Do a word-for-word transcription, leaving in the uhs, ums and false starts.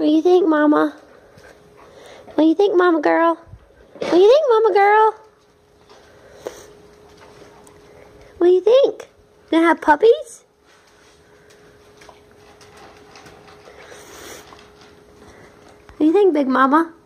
What do you think, Mama? What do you think, Mama girl? What do you think, Mama girl? What do you think? Gonna have puppies? What do you think, Big Mama?